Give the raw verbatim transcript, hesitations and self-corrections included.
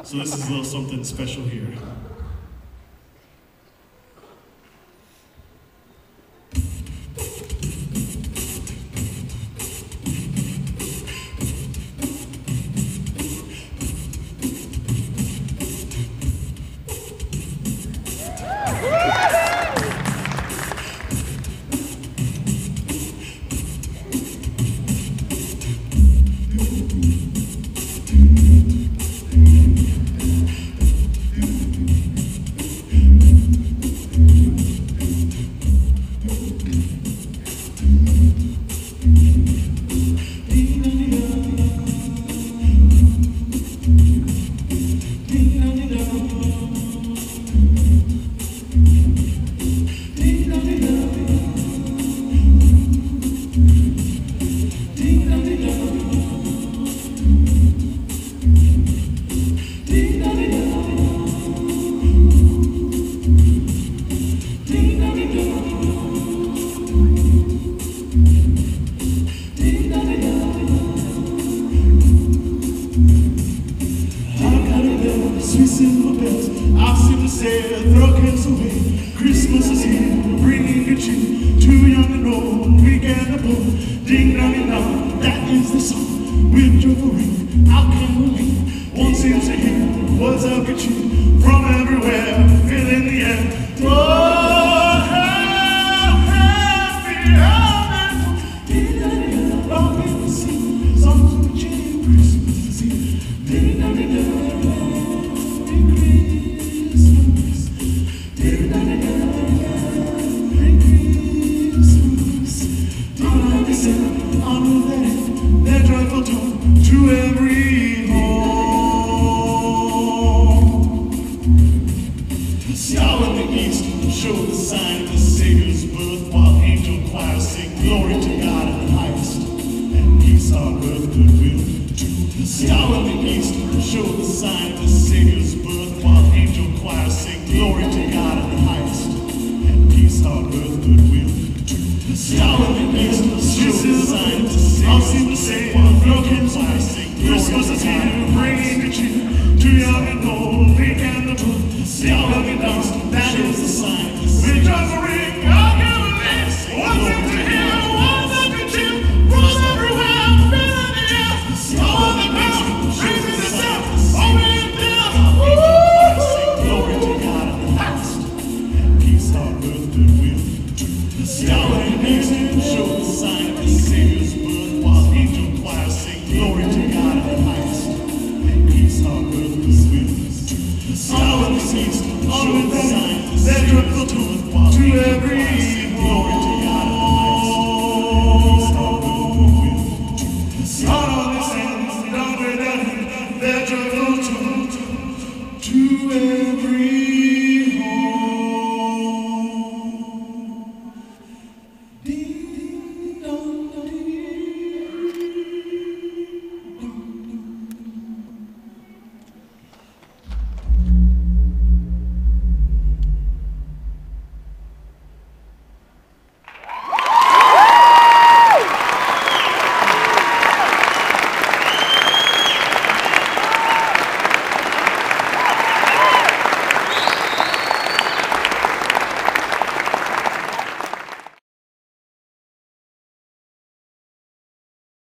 So this is a little something special here. Sweet silver bells, I seem to say, throw cares away. Christmas is here, bringing a cheer. Too young and old, weak and a poor. Ding dong ding dong, that is the song. With joyful ring, how can we be? One seems to hear words of good cheer from everywhere, filling the air. Oh, happy, happy, ding dong ding dong, long in the sea. Songs of cheer, Christmas is here. Ding dong ding dong. Their joyful tone to every home. The star in the east showed the sign of the Savior's birth, while angel choirs sing glory to God in the highest, and peace on earth, goodwill to. The star in the east showed the sign of the Savior's birth, while angel choirs sing glory to God in the highest, and peace on earth, goodwill to. The star in the east showed the sign of the Savior's birth.